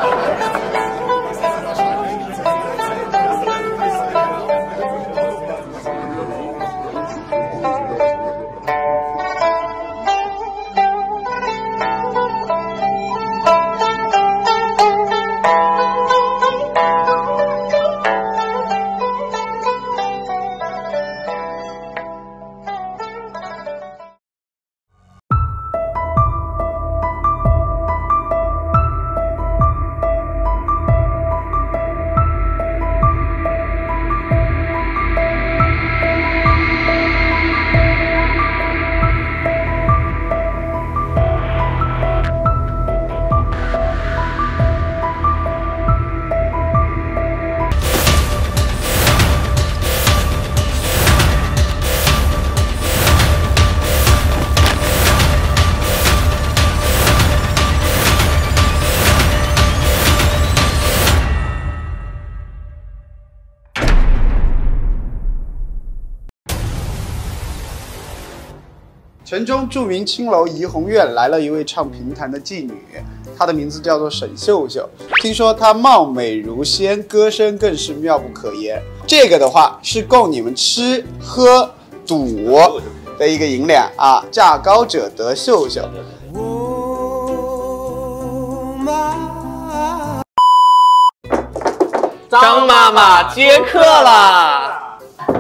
城中著名青楼怡红院来了一位唱评弹的妓女，她的名字叫做沈秀秀。听说她貌美如仙，歌声更是妙不可言。这个的话是供你们吃喝赌的一个银两啊，价高者得秀秀。 张妈妈接客了。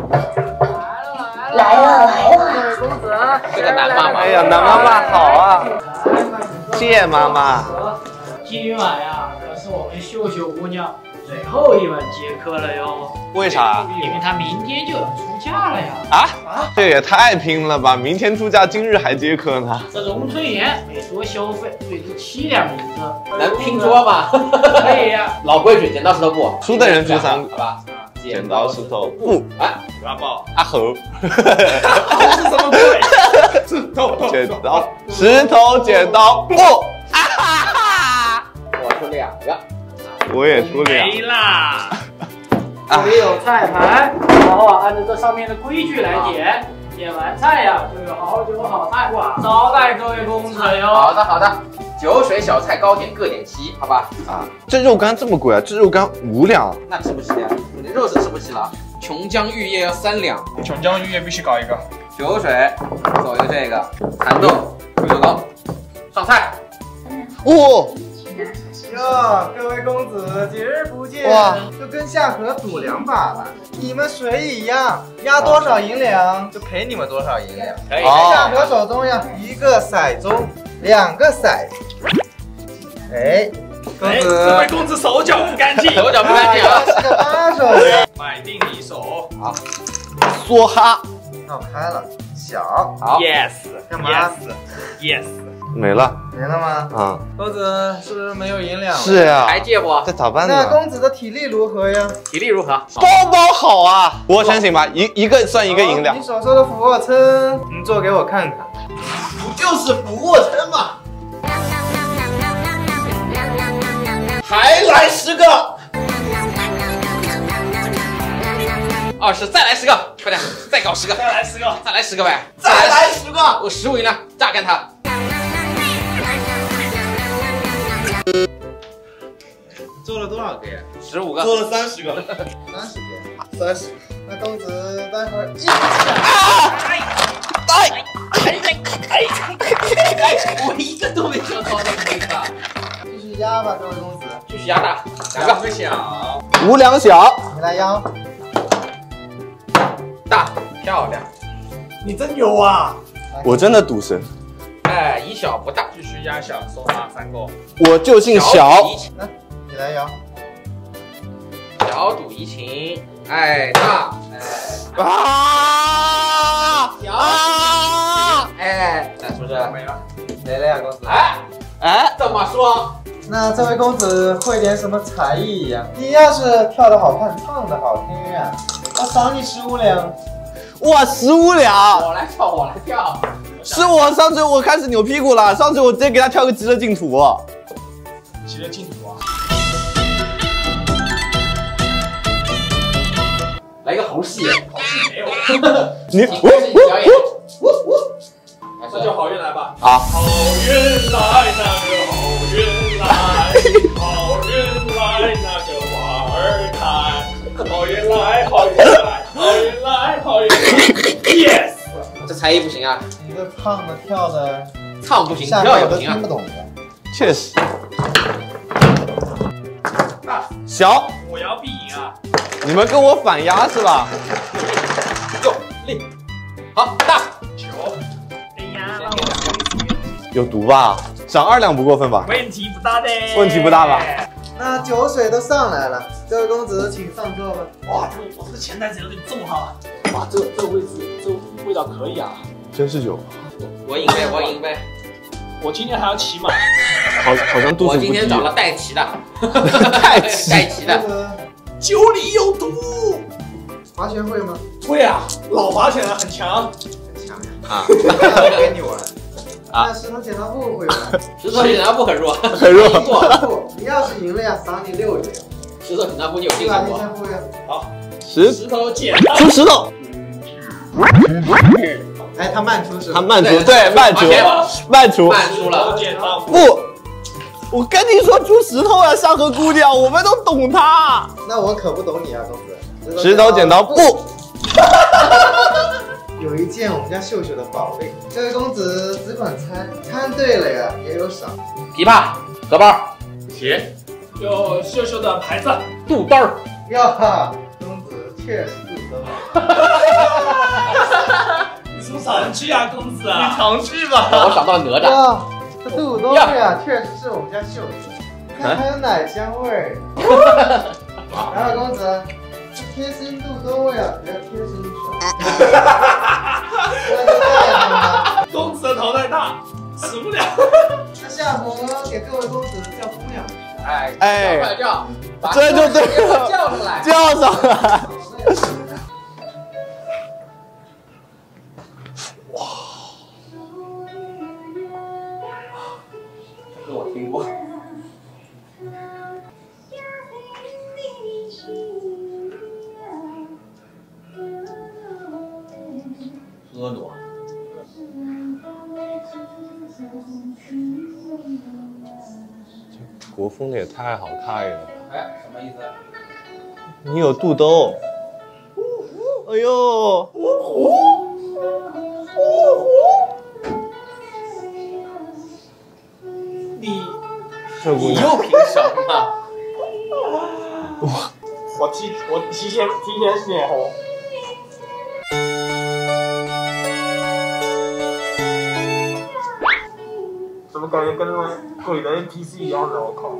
来了， 公子，这个南妈妈，哎呀，南妈妈好啊！谢妈妈。 今晚呀，可是我们秀秀姑娘最后一晚接客了哟。 为啥？ 因为她明天就要出嫁了呀。 这也太拼了吧！明天出嫁，今日还接客呢。 这荣春宴每桌消费最多7两银子， 能拼桌吗？ 可以呀。 老规矩，剪刀石头布， 输的人出3个， 好吧？ 剪刀石头布， 哎， 阿宝，阿猴， 猴是什么鬼？ 剪刀石头剪刀布，啊哈哈！ 我出2个， 我也出2个。 没啦。这里有菜盘，然后按照这上面的规矩来点。点完菜呀，就有好酒好菜招待各位公子哟。 好的好的，酒水小菜糕点各点齐，好吧？ 啊，这肉干这么贵啊？这肉干5两， 那吃不起呀，你的肉是吃不起了。琼浆玉液要3两， 琼浆玉液必须搞一个。 酒水走一个这个，蚕豆贵州糕，上菜。 哦。 哟，各位公子，几日不见，哇，就跟下河赌2把了。你们谁一样，压多少银两就赔你们多少银两。 可以。 下河手中呀，1个骰盅，2个骰。哎，公子， 这位公子手脚不干净， 手脚不干净啊， 是个把手呀。 买定离手。 好， 梭哈， 闹开了，小。 好 ，yes， 干嘛 ？yes。 没了， 没了吗？ 啊， 公子是不是没有银两了？ 是呀， 还借不？ 这咋办呢？ 那公子的体力如何呀？ 体力如何？ 包包好啊，俯卧撑行吧？一个算1个银两。 你手上的俯卧撑，你做给我看看。 不就是俯卧撑吗？还来10个。 20，再来10个，快点，再搞10个， 再来10个， 再来10个呗， 再来10个， 我15赢了，榨干他。 做了多少个呀 ？15个， 做了30个， 30个，30个。那公子待会儿一起我一个都没想到那个吧？ 继续压吧，各位公子， 继续压大，2个小 ，5两小， 你来压。 大漂亮， 你真牛啊！ 我真的赌神。 哎，以小不大， 继续压小，手拿3个。 我就姓小。 来，你来摇。 小赌怡情，哎大，哎哎，那是不是没了？ 没了呀，公子。 哎，这么说， 那这位公子会点什么才艺呀？你要是跳得好看，唱得好听呀，我赏你15两。 哇，15两！ 我来跳，我来跳。 是我上次我开始扭屁股了，上次我直接给他跳个极乐净土。 极乐净土啊！ 来个猴戏， 好戏没有。 你表演， 那就好运来吧。 啊！ 好运来，那个好运来，好运才艺不行啊， 一个唱的跳的， 唱不行， 下跳也不行啊面我都听不。懂的。 确实。小， 我要必赢啊！ 你们跟我反压是吧？ go 立，好大球， 哎呀，让我有毒吧？涨2两不过分吧？ 问题不大的。 问题不大吧？ 那酒水都上来了，这位公子请上座吧。 哇，这个钱袋子有点重哈。哇，这个位置，这味道可以啊。 真是酒， 我赢呗，我赢呗。 我今天还要骑马。 好像度数不低。 我今天找了代骑的， 代骑代骑的。 酒里有毒。 滑雪会吗？ 会啊，老滑雪了，很强。 很强呀。 啊， 跟你玩。 啊那石头剪刀布会吗？ 石头剪刀布很弱， 很弱。 不，你要是赢了呀，赏你6元。 石头剪刀布你有对吧？ 竞争过？ 你先付呀。 石头剪刀。 出石头。 哎，他慢出是吧？ 他慢出， 对对，慢出，慢出。 慢出了。 剪刀布。 不，我跟你说出石头啊，山河姑娘，我们都懂他。 那我可不懂你啊，公子。 石头剪刀布。 有一件我们家秀秀的宝贝，这位公子只管猜，猜对了呀也有赏。 琵琶、荷包、 鞋，有秀秀的牌子。 肚兜儿。 哟，公子确实肚兜。 你是不是常去啊，公子啊？你常去吧。 我想到哪吒。 哇，这肚兜呀，确实是我们家秀秀，看还有奶香味儿。然后公子，贴心肚兜呀，不要贴心手。那就这样吧。 公子的头太大，死不了。 那下回给各位公子叫姑娘。 哎，快叫，把这就对了， 叫上来， 叫上来。 这我听过。婀娜。 国风的也太好看了。 哎，什么意思？ 你有肚兜。哎呦。 你又凭什么？ 我提前脸红。怎么感觉跟那种鬼的 NPC 一样的？我靠！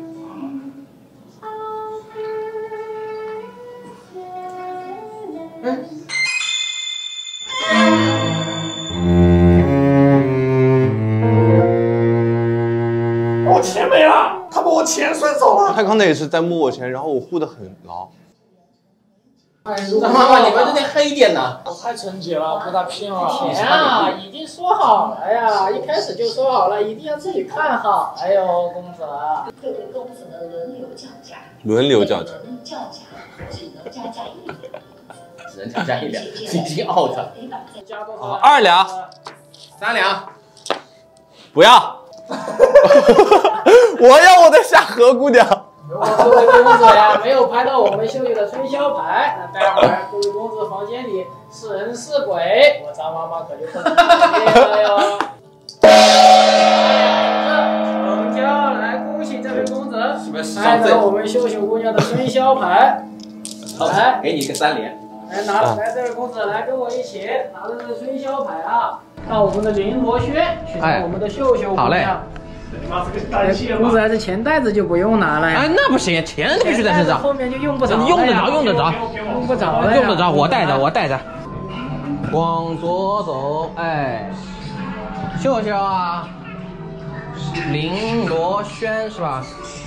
我钱没了，他把我钱顺走了。 他刚才也是在摸我钱，然后我护得很牢。 张妈妈，你们这点黑点呢？ 我太纯洁了，被他骗了。 钱啊，已经说好了呀，一开始就说好了，一定要自己看好。哎呦，公子啊， 各位公子的轮流叫价， 轮流叫价， 叫价只能加价1两， 只能加价1两，已经 out 了。 加多少 ？2两 ，3两， 不要。我要我的夏荷姑娘。 如果各位公子呀没有拍到我们秀秀的吹箫牌，那待会儿各位公子房间里是人是鬼，我张妈妈可就不能接了哟。成交，来恭喜这位公子拍到我们秀秀姑娘的吹箫牌。来， 给你一个3连。 来，这位公子来跟我一起拿着这个吹箫牌啊，到我们的绫罗轩去找我们的秀秀姑娘。 好嘞。 你妈是个单线公子，这钱袋子就不用拿了呀。 哎，那不行，钱必须在身上。 后面就用不着了呀。 用得着，用得着， 用不着了呀。 用得着，我带着，我带着。往左走，哎，秀秀啊，绫罗轩是吧？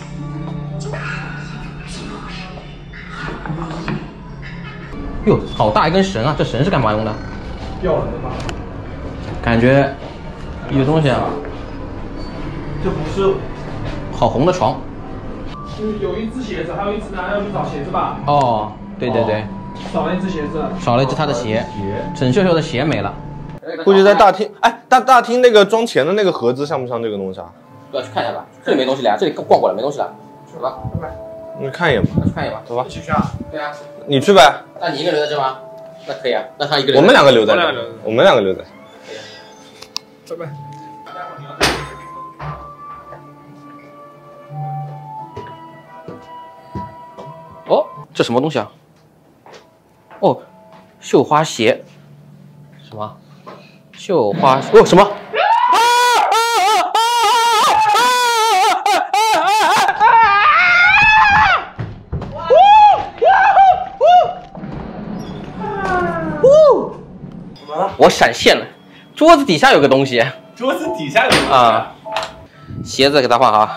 哟，好大一根绳啊！这绳是干嘛用的？ 吊人的吧？ 感觉有东西啊。 这不是。 好红的床。 有一只鞋子，还有一只男的要去找鞋子吧？ 哦，对对对。 少了一只鞋子。 少了一只他的鞋。沈秀秀的鞋没了。 估计在大厅，哎，大厅那个装钱的那个盒子像不像这个东西啊？ 要去看一下吧，这里没东西了呀，这里逛过了没东西了，走吧，拜拜。 你看一眼吧， 去看一眼吧， 走吧。 继续啊。 对啊。 你去呗。 那你一个人留在这吗？那可以啊，那他一个人。 我们2个留在这。我们2个留在。 拜拜。 哦，这什么东西啊？哦，绣花鞋。什么？绣花哦什么？我闪现了，桌子底下有个东西。 桌子底下有个东西啊，鞋子给他换好。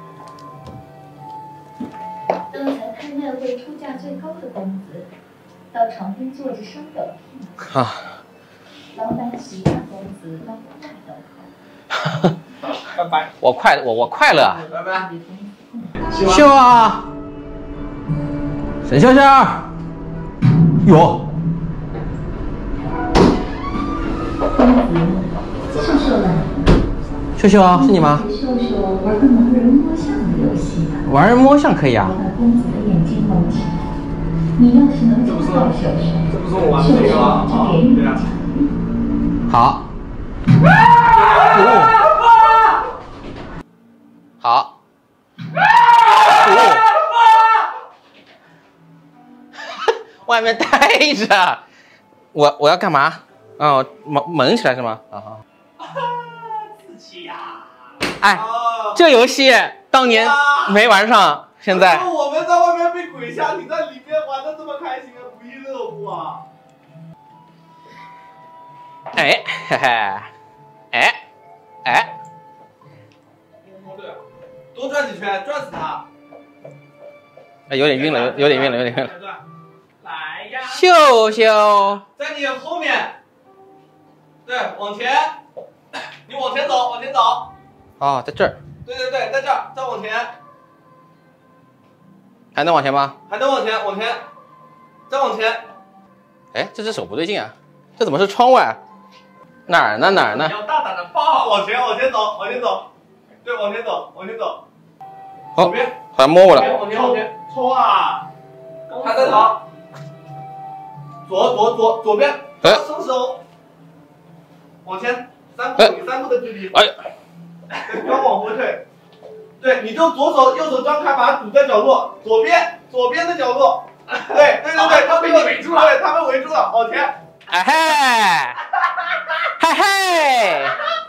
刚才看那位出价最高的公子，到床边坐着生狗屁。 啊， 老板喜欢公子到快都好。 拜拜。 我快乐。 拜拜。 秀啊，沈秀秀，哟。 秀秀来。 秀秀啊，是你吗？ 秀秀玩个盲人摸象的游戏吧。 玩人摸象可以啊。 我把公子的眼睛蒙起来，你要是能找到秀秀， 这不是我玩的这个啊？ 就给你对啊。 好。好。外面待着，我要干嘛？哦，蒙起来是吗？啊。 自欺呀！ 哎，这游戏当年没玩上，现在。 我们在外面被鬼吓，你在里面玩的这么开心啊，不亦乐乎啊！ 哎，嘿嘿，哎。 多转几圈，转死他！ 哎，有点晕了，有点晕了。 来呀！ 秀秀， 在你后面，对，往前，你往前走，往前走。 哦，在这儿。 对，在这儿，再往前。 还能往前吗？ 还能往前，再往前。 哎，这只手不对劲啊，这怎么是窗外？哪儿呢？ 你要大胆的抱， 往前走。对，往前走。 好， 左边， 好像摸我了。 往前，冲啊！他在逃。左边，伸手，往前3步，你3步的距离。 哎呀， 刚往回退。对，你就左手右手张开，把它堵在角落，左边的角落。对，他被你围住了。对，他被围住了，往前。 哎嘿。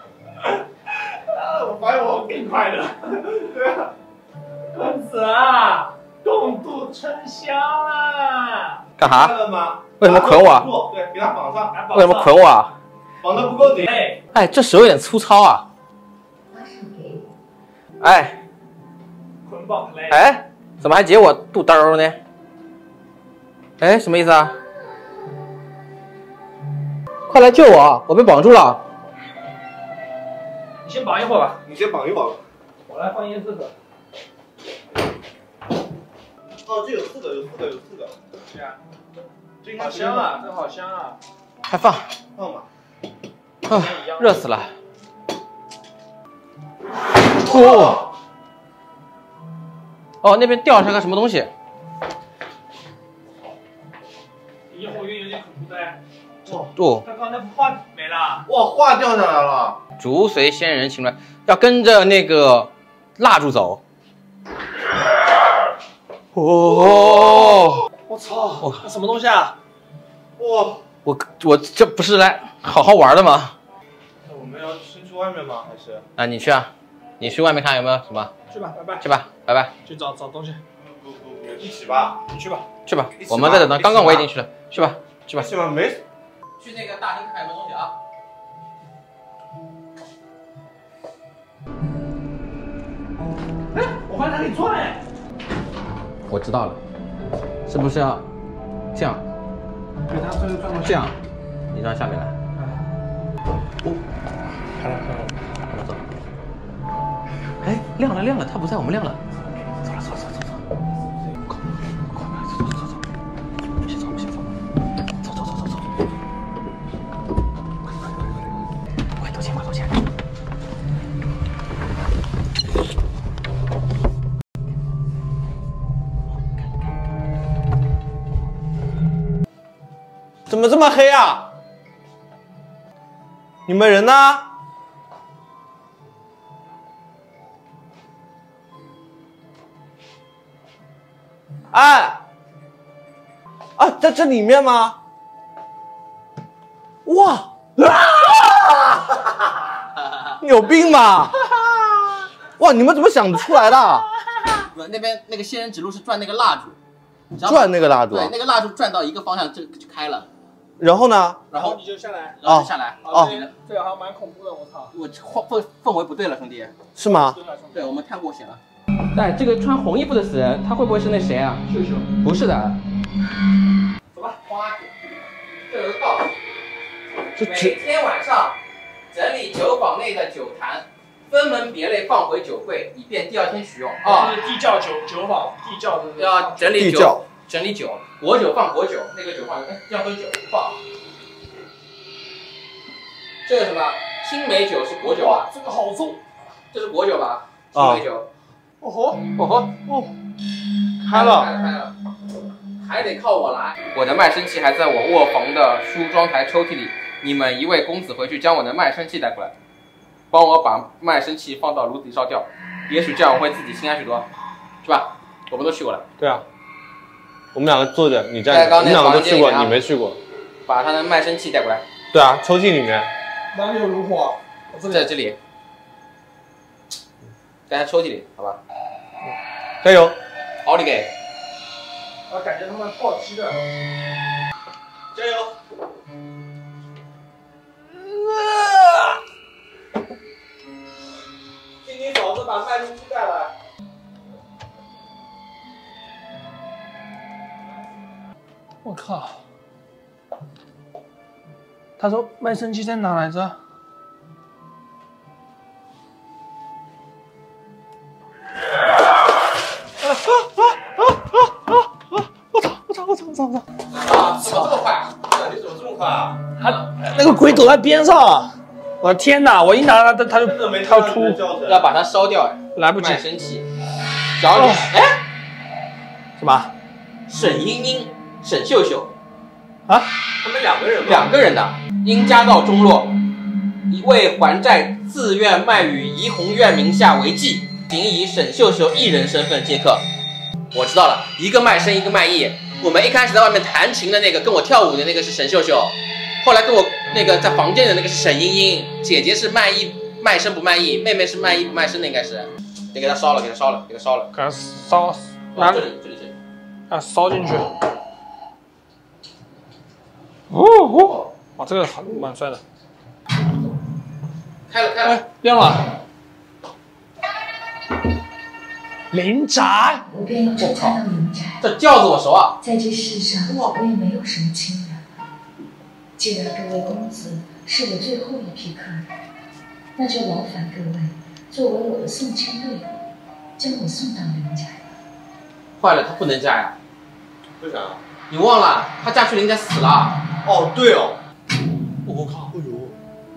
我发现我更快乐。对啊。 公子啊，共度春宵啊！ 干啥？ 快乐吗？ 为什么捆我？ 对，给他绑上。 为什么捆我啊？ 绑得不够紧。 哎，这手有点粗糙啊。哎。 捆绑嘞。 哎，怎么还解我肚兜呢？哎，什么意思啊？快来救我！我被绑住了。 你先绑一会儿吧。 你先绑一绑。 我来换椰子壳。 哦，这有4个。 对啊。这好香啊！这好香啊！ 快放吧。 热死了。哦，那边掉下个什么东西？ 一会儿有点恐怖的。 哦， 他刚才画没了。 哇，画掉下来了。 逐随仙人行来，要跟着那个蜡烛走。哦， 我操！那什么东西啊？ 哇！ 我这不是来好好玩的吗？ 我们要先去外面吗？还是？ 啊，你去啊，你去外面看有没有什么？ 去吧，拜拜。 去吧，拜拜。 去找东西。 不，一起吧。 你去吧。 去吧，我们在这等。刚刚我已经去了，去吧。 去吧，没。 去那个大厅看有没有东西啊？ 哎，我往哪里转哎？ 我知道了，是不是要这样？ 对，他这个转过去。 这样，你让下面来。哦， 看了。 走。哎，亮了，他不在，我们亮了。走。先走。走。快投钱！ 怎么这么黑啊？你们人呢？ 哎，啊，在这里面吗？哇！你有病吧？哇，你们怎么想得出来的？ 那边那个仙人指路是转那个蜡烛， 转那个蜡烛。 对，那个蜡烛转到一个方向就开了。 然后呢？ 然后你就下来， 然后就下来。 哦， 这个还蛮恐怖的，我操！ 我氛围不对了，兄弟。 是吗？ 对，我们太过险了。对，这个穿红衣服的死人，他会不会是那谁啊？秀秀。不是的。走吧，花姐。这有个告示。每天晚上整理酒坊内的酒坛，分门别类放回酒柜，以便第二天使用。啊， 是地窖酒坊，地窖的要整理酒，整理酒，果酒放果酒，那个酒放要喝酒放。这个什么青梅酒是果酒吧？ 这个好重， 这是果酒吧？青梅酒。 哦吼， 哦吼，哦， 开了， 开了，还得靠我来。我的卖身契还在我卧房的梳妆台抽屉里。你们一位公子回去将我的卖身契带过来，帮我把卖身契放到炉子里烧掉，也许这样我会自己心安许多，是吧？我们都去过了。 对啊，我们两个坐着，你站着，我们两个都去过，你没去过。 把他的卖身契带过来。 对啊，抽屉里面。 哪里有炉火？ 在这里，在他抽屉里，好吧？ 加油！ 奥利给！ 我感觉他们爆漆的。 加油！ 请你嫂子把卖身契带来。 我靠！他说卖身契在哪来着？我操！ 啊！怎么这么快？你怎么这么快啊？ 他那个鬼躲在边上，我的天哪！我一拿他就他要出， 要把它烧掉， 来不及。 卖身契，找你哎？ 什么？ 沈英英、沈秀秀啊？ 他们两个人的。因家道中落，为还债，自愿卖与怡红院名下为妓，仅以沈秀秀一人身份接客。我知道了，一个卖身，一个卖艺。我们一开始在外面弹琴的那个，跟我跳舞的那个是沈秀秀，后来跟我那个在房间的那个是沈英英，姐姐是卖艺卖身不卖艺，妹妹是卖艺不卖身的，应该是。得给他烧了，给他烧了，给他烧了。 给他烧， 拿这里， 啊，烧进去。哦，哇，这个蛮帅的。 开了， 哎，亮了。林宅， 我便要找他到林宅。 这轿子我熟啊。 在这世上，我也没有什么亲人了。既然各位公子是我最后一批客人，那就劳烦各位作为我的送亲队伍，将我送到林宅吧。 坏了，她不能嫁呀。 为啥？ 你忘了，她嫁去林家死了。 哦，对哦。 我靠！ 哎呦，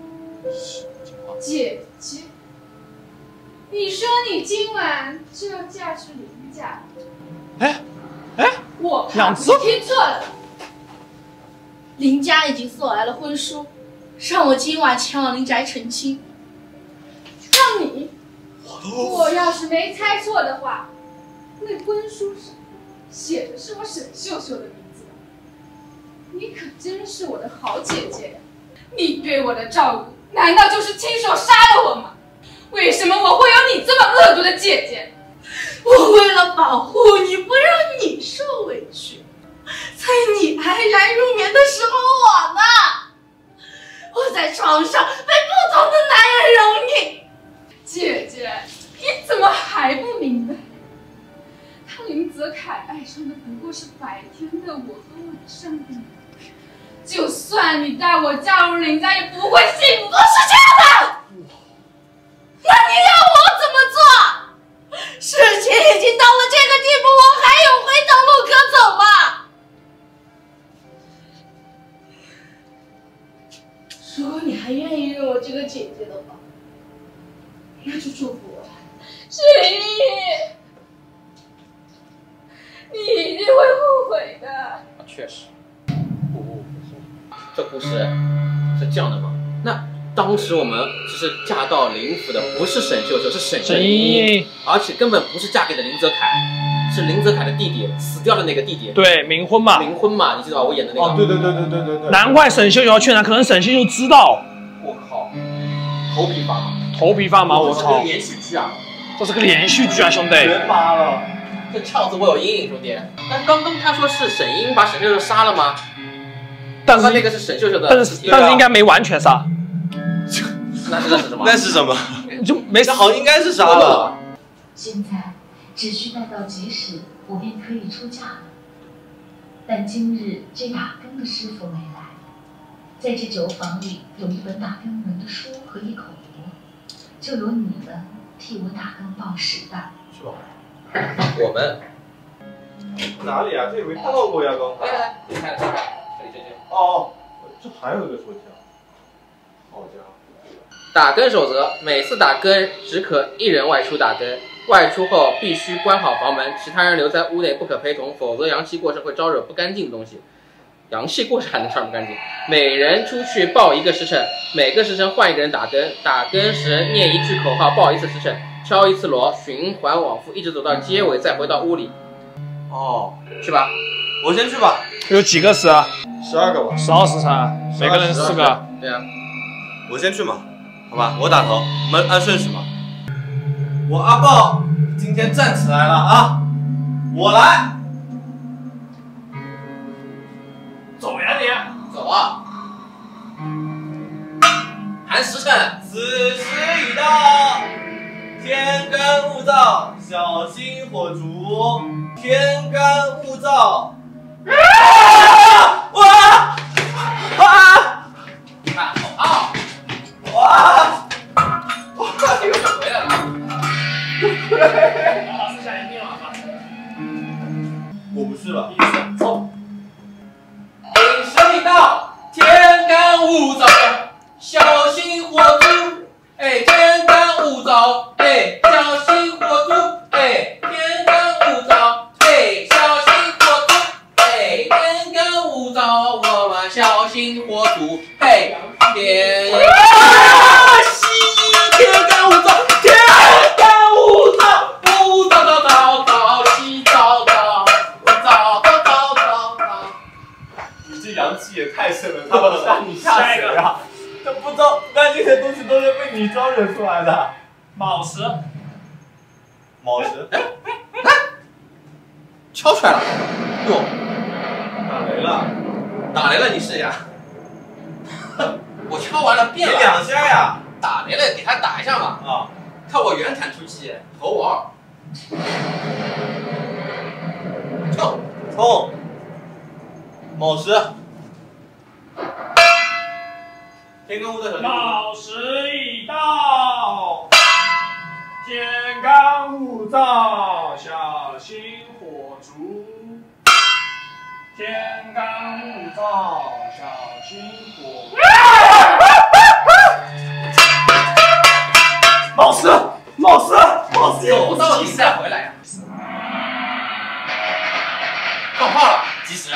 姐姐，你说你今晚就要嫁去林家？ 哎， 我怕你听错了。林家已经送来了婚书，让我今晚前往林宅成亲。让你，我要是没猜错的话，那婚书上写的是我沈秀秀的名字。你可真是我的好姐姐呀！你对我的照顾，难道就是亲手杀了我吗？为什么我会有你这么恶毒的姐姐？我为了保护你，不让你受委屈，在你安然入眠的时候，我呢？我在床上被不同的男人蹂躏。姐姐，你怎么还不明白？他林泽楷爱上的不过是白天的我和晚上的你。就算你带我嫁入林家，也不会幸福，是这样的。那你要我怎么做？事情已经到了这个地步，我还有回头路可走吗？如果你还愿意认我这个姐姐的话，那就祝福我吧，雪莉，你一定会后悔的。 确实。这故事是这样的吗？那当时我们只是嫁到林府的不是沈秀秀，是沈英英，而且根本不是嫁给了林泽楷。 是林泽楷的弟弟，死掉的那个弟弟。 对，冥婚嘛。 冥婚嘛，你记得吧？我演的那个。 哦，对。 难怪沈秀要劝他，可能沈秀就知道。 我靠，头皮发麻。 头皮发麻，我操！ 连续剧啊！ 这是个连续剧啊，兄弟！ 全麻了。 这翘子我有阴影，兄弟。但刚刚他说是沈英把沈秀秀杀了吗？ 但是那个是沈秀秀的， 但是应该没完全杀。 那是什么？ 那是什么？ 就没杀， 好，应该是杀了。 现在只需待到吉时，我便可以出嫁了。但今日这打更的师傅没来，在这酒坊里有一本打更门的书和一口锣，就由你们替我打更报时吧。 是吧？ 我们哪里啊？这里没看到过呀，刚才。 来，你看，这里。 哦，这还有一个手枪。好家伙！ 打更守则：每次打更只可一人外出打更，外出后必须关好房门，其他人留在屋内不可陪同，否则阳气过盛会招惹不干净的东西。阳气过盛还能招惹不干净？每人出去报一个时辰，每个时辰换一个人打更，打更时念一句口号，报一次时辰，敲一次锣，循环往复，一直走到街尾，再回到屋里。 哦， 去吧， 我先去吧。 有几个时啊 ？12个吧。 12时辰，每个人4个。 对啊， 我先去嘛，好吧，我打头，我们按顺序嘛。我阿豹今天站起来了啊，我来。 走呀你！ 走啊！喊时辰， 此时已到，天干物燥，小心火烛。天干物燥。哇！ 看口号。 哇！ 这个回来了。 老师下一遍了吧？ 我不是了。 走。铃声一到，天干物燥，小心火烛。哎，天干物燥，哎，小心火烛。哎，天干物燥，哎，小心火烛。哎，天干物燥，我们小心火烛。嘿，天干物燥，天干物燥，物燥燥燥燥，气燥燥，燥燥燥燥燥。 你这阳气也太盛了，他们吓你吓谁啊？这不干净的东西都是被你招惹出来的。 卯时， 敲出来了，哟， 打雷了， 你试一下。我敲完了变了 2下呀。 打雷了，给他打一下嘛。 啊， 看我圆弹出击，头王。 冲！卯时。天干物燥， 卯时已到，天干物燥，小心火烛。天干物燥，小心火烛。卯时， 走到底再回来呀！放炮了，及时。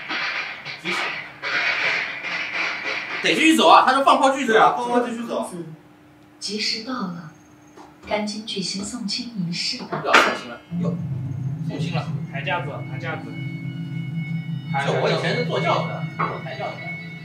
得继续走啊！他说放炮继续走啊， 放炮继续走。 吉时到了，赶紧举行送亲仪式吧。 要送亲了，哟，送亲了， 抬架子。 就我以前是坐轿子的，我抬轿子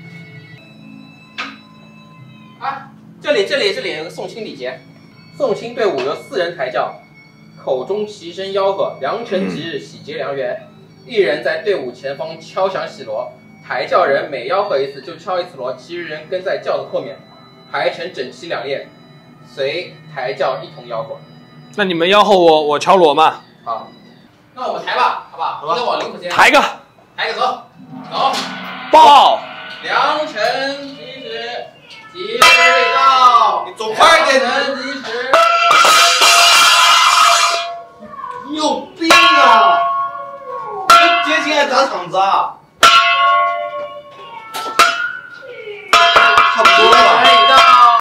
的。啊，这里有个送亲礼节。送亲队伍由4人抬轿，口中齐声吆喝，良辰吉日，喜结良缘。一人在队伍前方敲响喜锣，抬轿人每吆喝一次就敲一次锣，其余人跟在轿子后面，排成整齐2列，随抬轿一同吆喝。 那你们吆喝我敲锣嘛？ 好，那我们抬吧，好吧？我再往领口先抬个， 走， 报。 良辰吉时，吉日未到， 你走快点！ 良辰吉